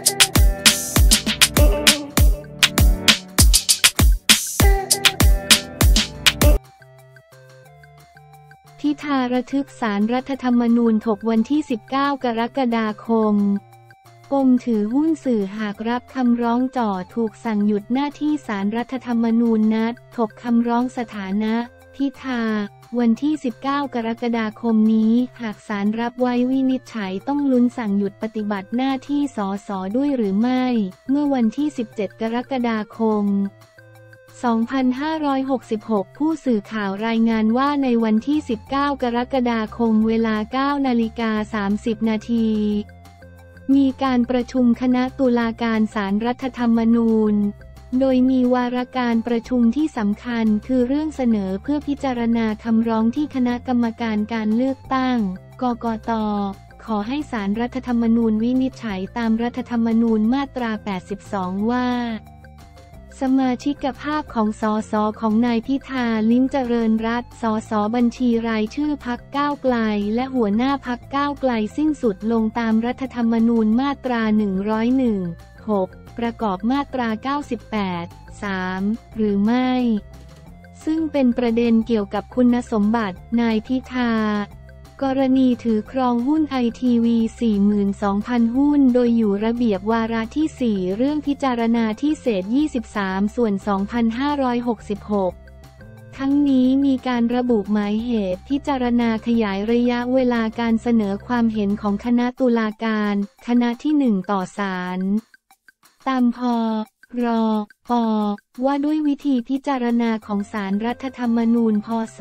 พิธาระทึกศาลรัฐธรรมนูญถกวันที่ 19 กรกฎาคมปมถือหุ้นสื่อหากรับคำร้องจ่อถูกสั่งหยุดหน้าที่ศาลรัฐธรรมนูญนัดถกคำร้องสถานะพิธาวันที่ 19 กรกฎาคมนี้หากศาลรับไว้วินิจฉัยต้องลุ้นสั่งหยุดปฏิบัติหน้าที่สสด้วยหรือไม่เมื่อวันที่ 17 กรกฎาคม2566 ผู้สื่อข่าวรายงานว่าในวันที่ 19 กรกฎาคมเวลา 9:30 นาทีมีการประชุมคณะตุลาการศาลรัฐธรรมนูญโดยมีวาระการประชุมที่สำคัญคือเรื่องเสนอเพื่อพิจารณาคำร้องที่คณะกรรมการการเลือกตั้งกกต.ขอให้ศาลรัฐธรรมนูญวินิจฉัยตามรัฐธรรมนูญมาตรา 82 ว่าสมาชิกภาพของสสของนายพิธา ลิ้มเจริญรัตน์ สสบัญชีรายชื่อพรรคก้าวไกลและหัวหน้าพรรคก้าวไกลสิ้นสุดลงตามรัฐธรรมนูญมาตรา 101 6 ประกอบมาตรา 98 3 หรือไม่ ซึ่งเป็นประเด็นเกี่ยวกับคุณสมบัตินายพิธากรณีถือครองหุ้นไอทีวี 42,000 หุ้นโดยอยู่ระเบียบวาระที่ 4 เรื่องพิจารณาที่เศษ 23 ส่วน 2566 ทั้งนี้มีการระบุหมายเหตุพิจารณาขยายระยะเวลาการเสนอความเห็นของคณะตุลาการคณะที่ 1 ต่อศาลตามพ.ร.ป.ว่าด้วยวิธีพิจารณาของศาลรัฐธรรมนูญพ.ศ.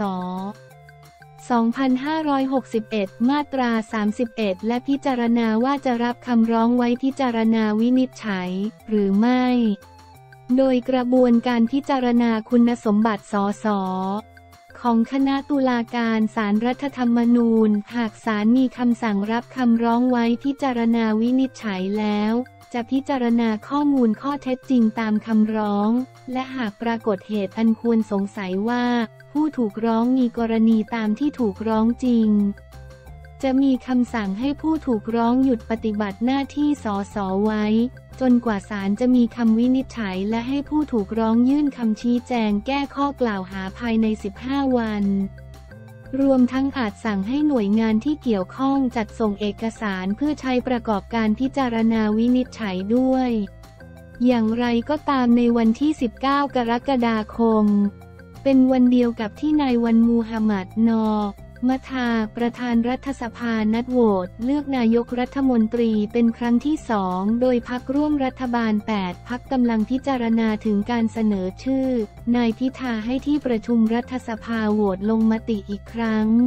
2561 มาตรา 31 และพิจารณาว่าจะรับคำร้องไว้พิจารณาวินิจฉัยหรือไม่โดยกระบวนการพิจารณาคุณสมบัติสสของคณะตุลาการศาลรัฐธรรมนูญหากศาลมีคำสั่งรับคำร้องไว้พิจารณาวินิจฉัยแล้วจะพิจารณาข้อมูลข้อเท็จจริงตามคำร้องและหากปรากฏเหตุอันควรสงสัยว่าผู้ถูกร้องมีกรณีตามที่ถูกร้องจริงจะมีคำสั่งให้ผู้ถูกร้องหยุดปฏิบัติหน้าที่สสไว้จนกว่าศาลจะมีคำวินิจฉัยและให้ผู้ถูกร้องยื่นคำชี้แจงแก้ข้อกล่าวหาภายใน 15 วันรวมทั้งอาจสั่งให้หน่วยงานที่เกี่ยวข้องจัดส่งเอกสารเพื่อใช้ประกอบการพิจารณาวินิจฉัยด้วยอย่างไรก็ตามในวันที่ 19 กรกฎาคมเป็นวันเดียวกับที่นายวันมูฮัมหมัด น.มะทาประธานรัฐสภานัดโหวตเลือกนายกรัฐมนตรีเป็นครั้งที่ 2โดยพรรคร่วมรัฐบาล 8 พรรคกำลังพิจารณาถึงการเสนอชื่อนายพิธาให้ที่ประชุมรัฐสภาโหวตลงมติอีกครั้ง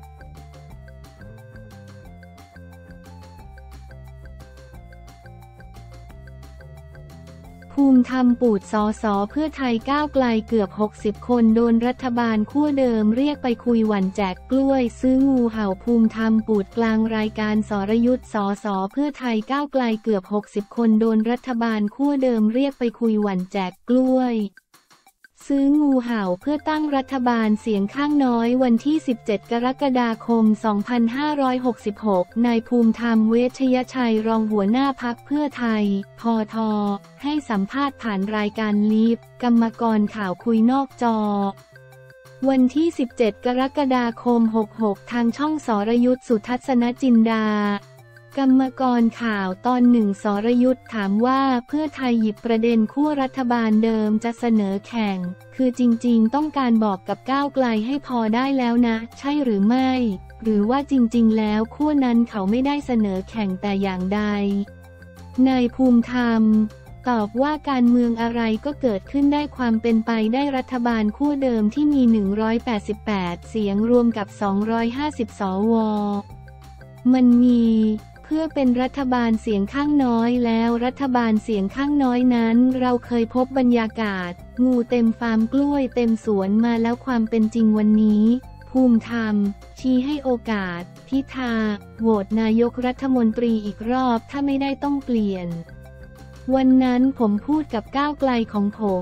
ภูมิธรรมปูดสสเพื่อไทยก้าวไกลเกือบ 60 คนโดนรัฐบาลขั้วเดิมเรียกไปคุยหวั่นแจกกล้วยซื้องูเห่าภูมิธรรมปูดกลางรายการสรยุทธสสเพื่อไทยก้าวไกลเกือบ 60 คนโดนรัฐบาลขั้วเดิมเรียกไปคุยหวั่นแจกกล้วยซื้องูเห่าเพื่อตั้งรัฐบาลเสียงข้างน้อยวันที่ 17 กรกฎาคม 2566 นายภูมิธรรมเวชยชัยรองหัวหน้าพรรคเพื่อไทย พท.ให้สัมภาษณ์ผ่านรายการลีฟกรรมกรข่าวคุยนอกจอวันที่ 17 กรกฎาคม 66 ทางช่องสรยุทธสุทัศนจินดากรรมกรข่าวตอนหนึ่งสรยุทธถามว่าเพื่อไทยหยิบประเด็นขั้วรัฐบาลเดิมจะเสนอแข่งคือจริงๆต้องการบอกกับก้าวไกลให้พอได้แล้วนะใช่หรือไม่หรือว่าจริงๆแล้วขั้วนั้นเขาไม่ได้เสนอแข่งแต่อย่างใดนายภูมิธรรมตอบว่าการเมืองอะไรก็เกิดขึ้นได้ความเป็นไปได้รัฐบาลขั้วเดิมที่มี188เสียงรวมกับ250สวมันมีเพื่อเป็นรัฐบาลเสียงข้างน้อยแล้วรัฐบาลเสียงข้างน้อยนั้นเราเคยพบบรรยากาศงูเต็มฟาร์มกล้วยเต็มสวนมาแล้วความเป็นจริงวันนี้ภูมิธรรมชี้ให้โอกาสพิธาโหวตนายกรัฐมนตรีอีกรอบถ้าไม่ได้ต้องเปลี่ยนวันนั้นผมพูดกับก้าวไกลของผมเ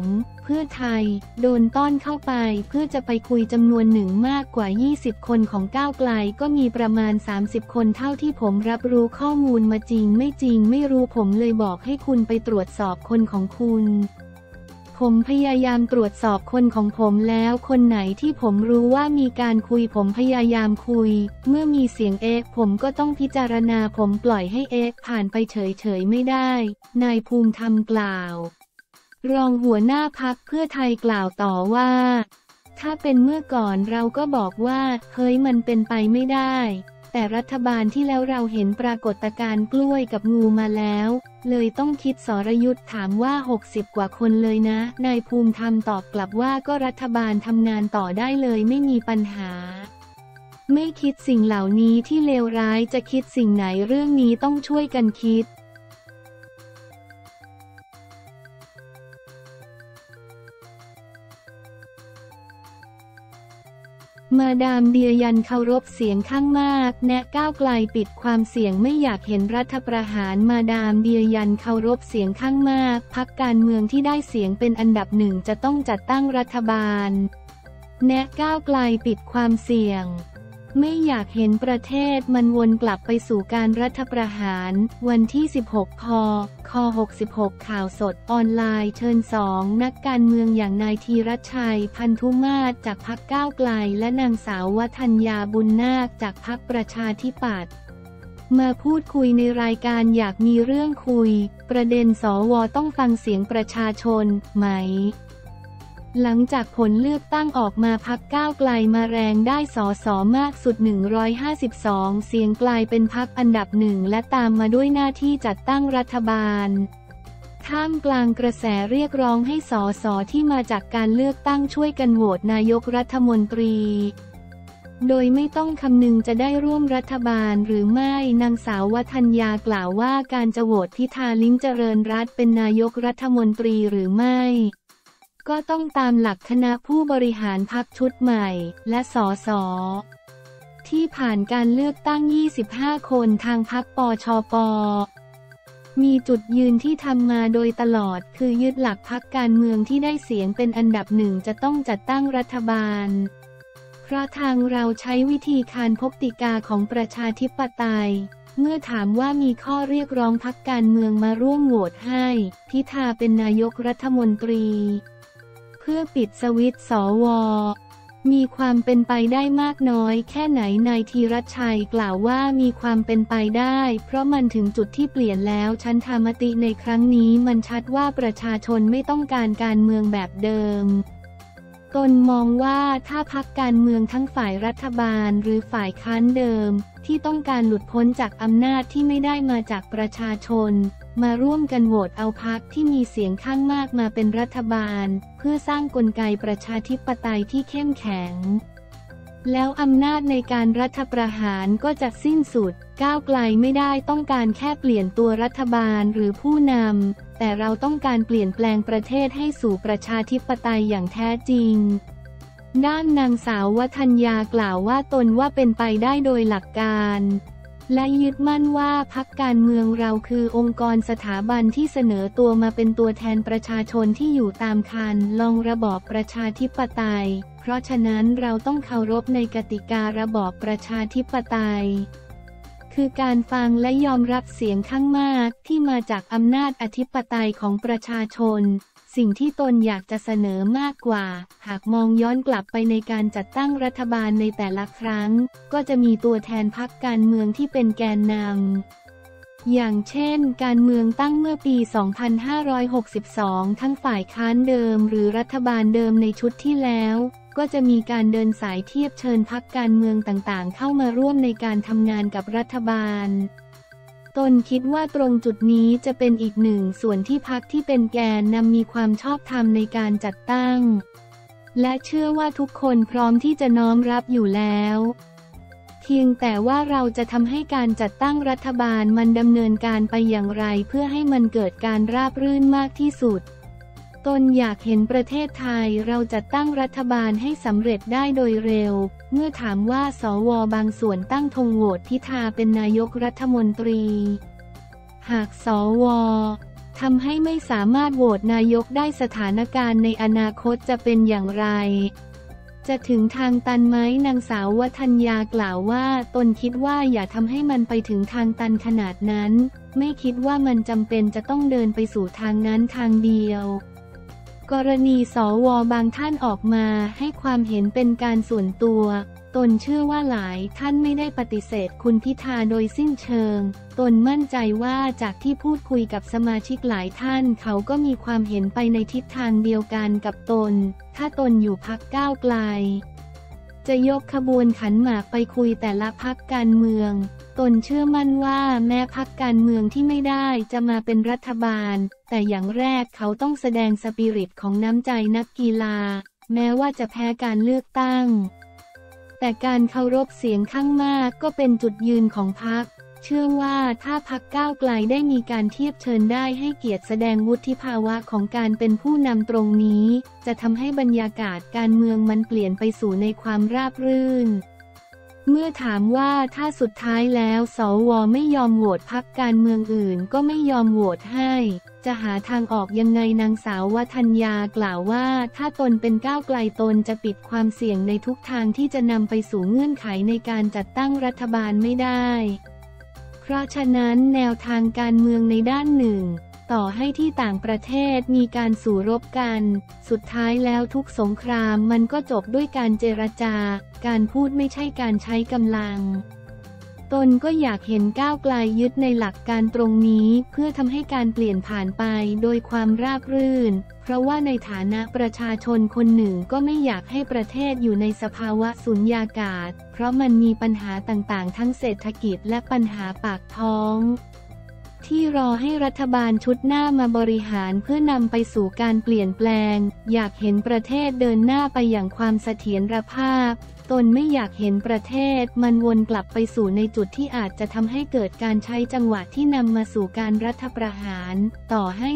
พื่อไทยโดนต้อนเข้าไปเพื่อจะไปคุยจำนวนหนึ่งมากกว่า20คนของก้าวไกลก็มีประมาณ30คนเท่าที่ผมรับรู้ข้อมูลมาจริงไม่รู้ผมเลยบอกให้คุณไปตรวจสอบคนของคุณผมพยายามตรวจสอบคนของผมแล้วคนไหนที่ผมรู้ว่ามีการคุยผมพยายามคุยเมื่อมีเสียงผมก็ต้องพิจารณาผมปล่อยให้ผ่านไปเฉยไม่ได้นายภูมิธรรมกล่าวรองหัวหน้าพรรคเพื่อไทยกล่าวต่อว่าถ้าเป็นเมื่อก่อนเราก็บอกว่าเฮ้ยมันเป็นไปไม่ได้แต่รัฐบาลที่แล้วเราเห็นปรากฏการณ์กล้วยกับงูมาแล้วเลยต้องคิดสรยุทธ์ถามว่า60กว่าคนเลยนะนายภูมิธรรมตอบกลับว่าก็รัฐบาลทำงานต่อได้เลยไม่มีปัญหาไม่คิดสิ่งเหล่านี้ที่เลวร้ายจะคิดสิ่งไหนเรื่องนี้ต้องช่วยกันคิดมาดามเดียยันเคารพเสียงข้างมากแนะก้าวไกลปิดความเสี่ยงไม่อยากเห็นรัฐประหารมาดามเดียยันเคารพเสียงข้างมากพรรคการเมืองที่ได้เสียงเป็นอันดับหนึ่งจะต้องจัดตั้งรัฐบาลแนะก้าวไกลปิดความเสี่ยงไม่อยากเห็นประเทศมันวนกลับไปสู่การรัฐประหารวันที่16 ค66ข่าวสดออนไลน์เชิญ2นักการเมืองอย่างนายธีรชัยพันธุมาศจากพรรคก้าวไกลและนางสาววทัญญาบุญนาคจากพรรคประชาธิปัตย์มาพูดคุยในรายการอยากมีเรื่องคุยประเด็นสว.ต้องฟังเสียงประชาชนไหมหลังจากผลเลือกตั้งออกมาพรรคก้าวไกลมาแรงได้สสมากสุด152เสียงกลายเป็นพรรคอันดับหนึ่งและตามมาด้วยหน้าที่จัดตั้งรัฐบาลท่ามกลางกระแสเรียกร้องให้สสที่มาจากการเลือกตั้งช่วยกันโหวตนายกรัฐมนตรีโดยไม่ต้องคำนึงจะได้ร่วมรัฐบาลหรือไม่นางสาววทัญญากล่าวว่าการจะโหวตพิธาลิ้มเจริญรัตน์เป็นนายกรัฐมนตรีหรือไม่ก็ต้องตามหลักคณะผู้บริหารพรรคชุดใหม่และสสที่ผ่านการเลือกตั้ง25คนทางพรรคปชปมีจุดยืนที่ทำมาโดยตลอดคือยึดหลักพรรคการเมืองที่ได้เสียงเป็นอันดับหนึ่งจะต้องจัดตั้งรัฐบาลเพราะทางเราใช้วิธีการพบติกาของประชาธิปไตยเมื่อถามว่ามีข้อเรียกร้องพรรคการเมืองมาร่วมโหวตให้พิธาเป็นนายกรัฐมนตรีเพื่อปิดสวิตช์สว.มีความเป็นไปได้มากน้อยแค่ไหนนายธีรชัยกล่าวว่ามีความเป็นไปได้เพราะมันถึงจุดที่เปลี่ยนแล้วฉันทามติในครั้งนี้มันชัดว่าประชาชนไม่ต้องการการเมืองแบบเดิมตนมองว่าถ้าพรรคการเมืองทั้งฝ่ายรัฐบาลหรือฝ่ายค้านเดิมที่ต้องการหลุดพ้นจากอำนาจที่ไม่ได้มาจากประชาชนมาร่วมกันโหวตเอาพรรคที่มีเสียงข้างมากมาเป็นรัฐบาลเพื่อสร้างกลไกประชาธิปไตยที่เข้มแข็งแล้วอำนาจในการรัฐประหารก็จะสิ้นสุดก้าวไกลไม่ได้ต้องการแค่เปลี่ยนตัวรัฐบาลหรือผู้นำแต่เราต้องการเปลี่ยนแปลงประเทศให้สู่ประชาธิปไตยอย่างแท้จริงด้านนางสาววทัญญากล่าวว่าตนว่าเป็นไปได้โดยหลักการและยึดมั่นว่าพรรคการเมืองเราคือองค์กรสถาบันที่เสนอตัวมาเป็นตัวแทนประชาชนที่อยู่ตามคันลองระบอบประชาธิปไตยเพราะฉะนั้นเราต้องเคารพในกติการะบอบประชาธิปไตยคือการฟังและยอมรับเสียงข้างมากที่มาจากอำนาจอธิปไตยของประชาชนสิ่งที่ตนอยากจะเสนอมากกว่าหากมองย้อนกลับไปในการจัดตั้งรัฐบาลในแต่ละครั้งก็จะมีตัวแทนพรรคการเมืองที่เป็นแกนนำอย่างเช่นการเมืองตั้งเมื่อปี 2562 ทั้งฝ่ายค้านเดิมหรือรัฐบาลเดิมในชุดที่แล้วก็จะมีการเดินสายเทียบเชิญพรรคการเมืองต่างๆเข้ามาร่วมในการทำงานกับรัฐบาลตนคิดว่าตรงจุดนี้จะเป็นอีกหนึ่งส่วนที่พรรคที่เป็นแกนนำมีความชอบธรรมในการจัดตั้งและเชื่อว่าทุกคนพร้อมที่จะน้อมรับอยู่แล้วเพียงแต่ว่าเราจะทำให้การจัดตั้งรัฐบาลมันดำเนินการไปอย่างไรเพื่อให้มันเกิดการราบรื่นมากที่สุดตนอยากเห็นประเทศไทยเราจัดตั้งรัฐบาลให้สำเร็จได้โดยเร็วเมื่อถามว่าสว.บางส่วนตั้งธงโหวตพิธาเป็นนายกรัฐมนตรีหากสว.ททำให้ไม่สามารถโหวตนายกได้สถานการณ์ในอนาคตจะเป็นอย่างไรจะถึงทางตันไหมนางสาววทัญญากล่าวว่าตนคิดว่าอย่าทำให้มันไปถึงทางตันขนาดนั้นไม่คิดว่ามันจำเป็นจะต้องเดินไปสู่ทางนั้นทางเดียวกรณีสว.บางท่านออกมาให้ความเห็นเป็นการส่วนตัวตนเชื่อว่าหลายท่านไม่ได้ปฏิเสธคุณพิธาโดยสิ้นเชิงตนมั่นใจว่าจากที่พูดคุยกับสมาชิกหลายท่านเขาก็มีความเห็นไปในทิศทางเดียวกันกับตนถ้าตนอยู่พรรคก้าวไกลจะยกขบวนขันหมากไปคุยแต่ละพรรคการเมืองตนเชื่อมั่นว่าแม้พรรคการเมืองที่ไม่ได้จะมาเป็นรัฐบาลแต่อย่างแรกเขาต้องแสดงสปิริตของน้ำใจนักกีฬาแม้ว่าจะแพ้การเลือกตั้งแต่การเคารพเสียงข้างมากก็เป็นจุดยืนของพรรคเชื่อว่าถ้าพรรคก้าวไกลได้มีการเทียบเชิญได้ให้เกียรติแสดงวุฒิภาวะของการเป็นผู้นำตรงนี้จะทำให้บรรยากาศการเมืองมันเปลี่ยนไปสู่ในความราบรื่นเมื่อถามว่าถ้าสุดท้ายแล้วสว.ไม่ยอมโหวตพรรคการเมืองอื่นก็ไม่ยอมโหวตให้จะหาทางออกยังไงนางสาววทัญญากล่าวว่าถ้าตนเป็นก้าวไกลตนจะปิดความเสี่ยงในทุกทางที่จะนำไปสู่เงื่อนไขในการจัดตั้งรัฐบาลไม่ได้เพราะฉะนั้นแนวทางการเมืองในด้านหนึ่งต่อให้ที่ต่างประเทศมีการสู้รบกันสุดท้ายแล้วทุกสงครามมันก็จบด้วยการเจรจาการพูดไม่ใช่การใช้กำลังตนก็อยากเห็นก้าวไกลยึดในหลักการตรงนี้เพื่อทำให้การเปลี่ยนผ่านไปโดยความราบรื่นเพราะว่าในฐานะประชาชนคนหนึ่งก็ไม่อยากให้ประเทศอยู่ในสภาวะสุญญากาศเพราะมันมีปัญหาต่างๆทั้งเศรษฐกิจและปัญหาปากท้องที่รอให้รัฐบาลชุดหน้ามาบริหารเพื่อนำไปสู่การเปลี่ยนแปลงอยากเห็นประเทศเดินหน้าไปอย่างความเสถียรภาพตนไม่อยากเห็นประเทศมันวนกลับไปสู่ในจุดที่อาจจะทำให้เกิดการใช้จังหวะที่นำมาสู่การรัฐประหารต่อให้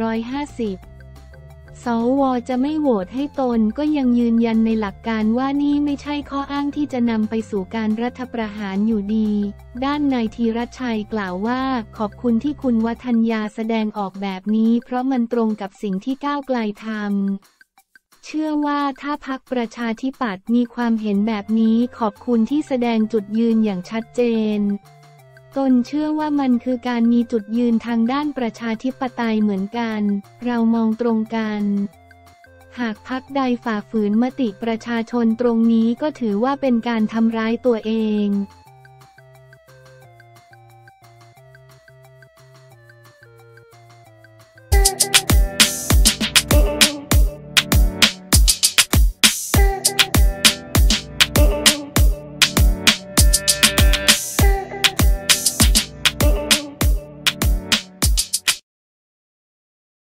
250สว.จะไม่โหวตให้ตนก็ยังยืนยันในหลักการว่านี่ไม่ใช่ข้ออ้างที่จะนำไปสู่การรัฐประหารอยู่ดีด้านนายธีรชัยกล่าวว่าขอบคุณที่คุณวทัญญาแสดงออกแบบนี้เพราะมันตรงกับสิ่งที่ก้าวไกลทำเชื่อว่าถ้าพรรคประชาธิปัตย์มีความเห็นแบบนี้ขอบคุณที่แสดงจุดยืนอย่างชัดเจนตนเชื่อว่ามันคือการมีจุดยืนทางด้านประชาธิปไตยเหมือนกันเรามองตรงกันหากพรรคใดฝ่าฝืนมติประชาชนตรงนี้ก็ถือว่าเป็นการทำร้ายตัวเอง